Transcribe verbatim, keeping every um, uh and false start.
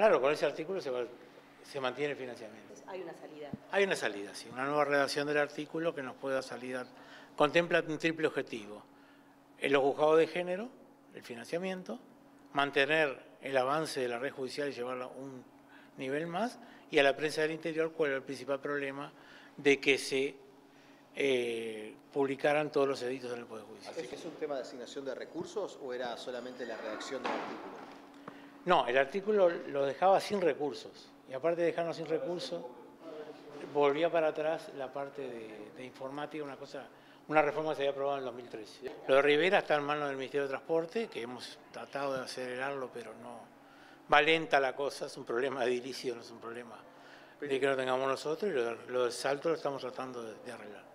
Claro, con ese artículo se, va, se mantiene el financiamiento. Hay una salida. Hay una salida, sí, una nueva redacción del artículo que nos puede dar salida. Contempla un triple objetivo: en los juzgados de género, el financiamiento, mantener el avance de la red judicial y llevarla un nivel más, y a la prensa del interior, cuál era el principal problema de que se eh, publicaran todos los edictos del Poder Judicial. ¿Es, ¿Es un tema de asignación de recursos o era solamente la redacción del artículo? No, el artículo lo dejaba sin recursos, y aparte de dejarnos sin recursos, volvía para atrás la parte de, de informática, una cosa, una reforma que se había aprobado en el dos mil trece. Lo de Rivera está en manos del Ministerio de Transporte, que hemos tratado de acelerarlo, pero no, va lenta la cosa, es un problema de edilicio, no es un problema de que no tengamos nosotros, y lo, lo del Salto lo estamos tratando de, de arreglar.